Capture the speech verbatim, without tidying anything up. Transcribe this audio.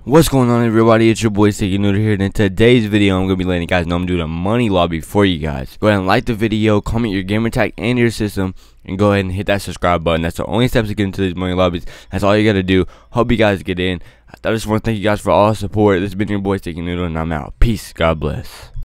What's going on, everybody? It's your boy Sticky Noodle here, and in today's video I'm going to be letting you guys know I'm doing a money lobby for you guys. Go ahead and like the video, comment your gamer tag and your system, and go ahead and hit that subscribe button. That's the only steps to get into these money lobbies. That's all you got to do. Hope you guys get in. I just want to thank you guys for all the support. This has been your boy Sticky Noodle, and I'm out. Peace. God bless.